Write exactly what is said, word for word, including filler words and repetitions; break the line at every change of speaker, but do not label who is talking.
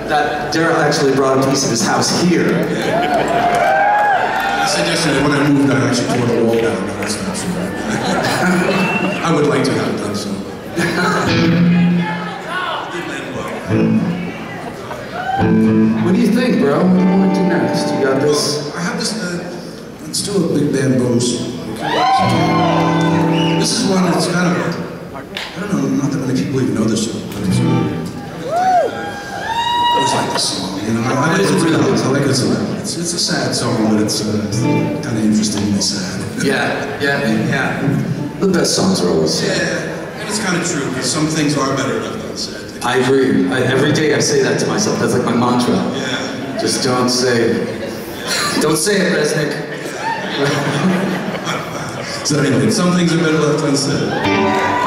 that Daryl actually brought a piece of his house here.
I said yesterday when I moved, I actually tore the wall down. No, that's not true. I would like to have done so.
What do you think, bro? What do you want to do next? You got this?
Well, I have this, uh, it's still a big bamboo song. This is one that's kind of, I don't know, not that many people even know this song, but it's, I always like this song, you know, I, I like it really, I like it, it's, it's a sad song, but it's uh, kind of interestingly sad.
Yeah, yeah, yeah. The best songs are always sad.
Yeah, and it's kind of true, because some things are better left unsaid.
I agree. I, every day I say that to myself. That's like my mantra.
Yeah.
Just don't say, don't say it, Rzeznik.
So anyway, some things are better left unsaid.